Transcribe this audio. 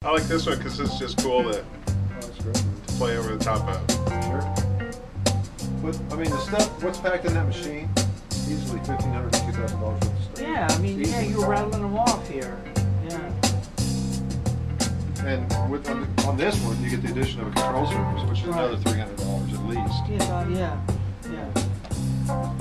I like this one because it's just cool to That's great. play over the top of. Sure. But I mean, the stuff, what's packed in that machine? Easily $1,500 to $2,000 worth of stuff. Yeah, I mean, yeah, you're rattling them off here. Yeah. And with on this one, you get the addition of a control surface, which is another $300 at least. Yeah, yeah.